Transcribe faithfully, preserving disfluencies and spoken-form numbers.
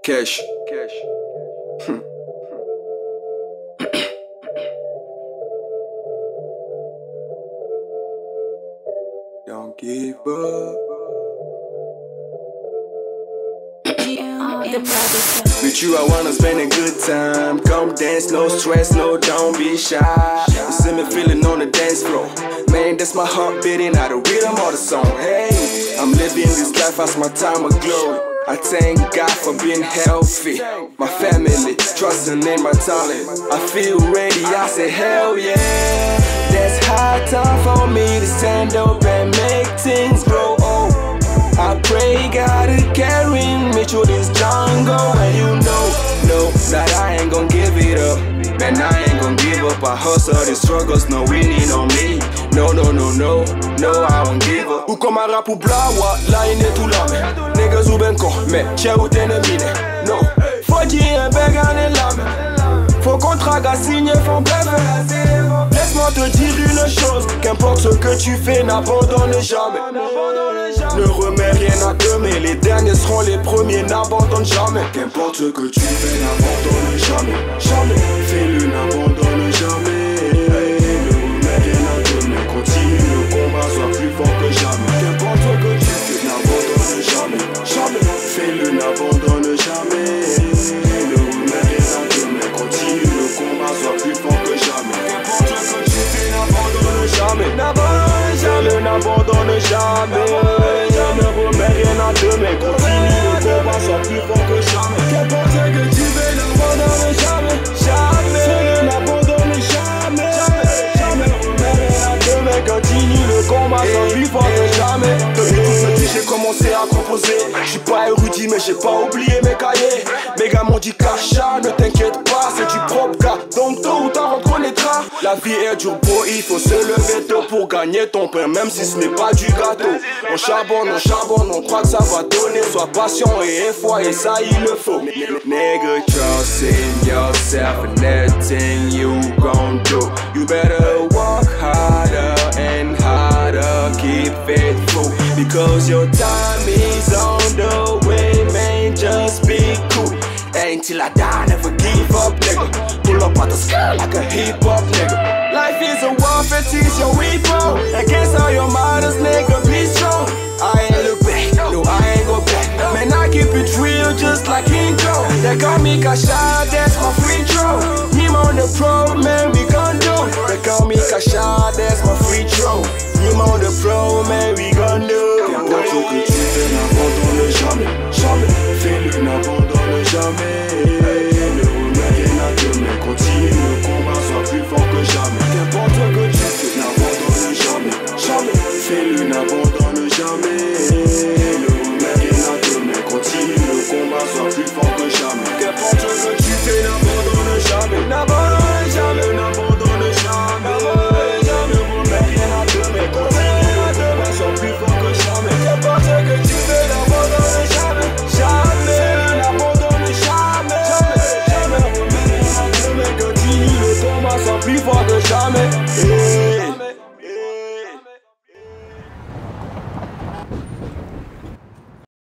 Cash. Cash. Don't give up. With you I wanna spend a good time. Come dance, no stress, no don't be shy. You see me feeling on the dance floor. Man, that's my heart beating out the rhythm of the song. Hey, I'm living this life as my time of glory. I thank God for being healthy. My family, trusting in my talent. I feel ready, I say hell yeah. That's high time for me to stand up and make things grow. Oh, I pray God to carry me through this jungle. And you know, know that I ain't gon' give it up. Man, I ain't gon' give up. I hustle the struggles, no winning on me. No, no, no, no, no, I won't give up. Ou comme un rap ou blawa, là il est tout là. Niggas ou ben con, mais chez ou t'es mine. No, faut qu'il y ait un beg en l'âme. Faut qu'on trague à signer, faut bref. Laisse-moi te dire une chose, qu'importe ce que tu fais, n'abandonne jamais. Ne remets rien à demain, les derniers seront les premiers, n'abandonne jamais. Qu'importe ce que tu fais, n'abandonne jamais. Jamais, fais-le, n'abandonne jamais. Ne remets rien à demain, continue le combat, sois plus fort que jamais. Qu'importe ce que tu fais, n'abandonne jamais. Jamais, fais-le, n'abandonne jamais. Ne remets rien à demain, continue le combat, sois plus fort que jamais. Qu'importe ce que tu fais, n'abandonne jamais. N'abandonne jamais, n'abandonne jamais. Ne remets rien à demain, continue le combat, sois plus fort que jamais. Qu'importe ce que tu fais, n'abandonne jamais. Jamais, n'abandonne jamais. Jamais, ne remets rien à demain, continue le combat, sois plus fort que jamais. Depuis tout petit, j'ai commencé à composer. J'suis pas érudit, mais j'ai pas oublié mes cahiers. Mes gars m'ont dit Kacha, ne t'inquiète pas, c'est du propre gars. Donc tôt ou tard on connaîtra. La vie est dure, beau, il faut se lever tôt pour gagner ton pain, même si ce n'est pas du gâteau. On charbonne, on charbonne, on croit que ça va donner. Sois patient et aie foi, et ça il le faut. Nigga, trust in yourself and everything you gon' do. You better work harder and harder, keep faithful, because your time is on the way, man, just be cool. Ain't till I die, never give up, nigga. Pull up out the sky like a hip-hop, nigga. Life is a warfare, teach your weapon. Against all your mothers, nigga, be strong. I ain't look back, no, I ain't go back. Man, I keep it real, just like intro. They call me Kasha, that's my free throw. Him on the pro, man, we gon' do. They call me Kasha, that's my free throw. Him on the pro, man.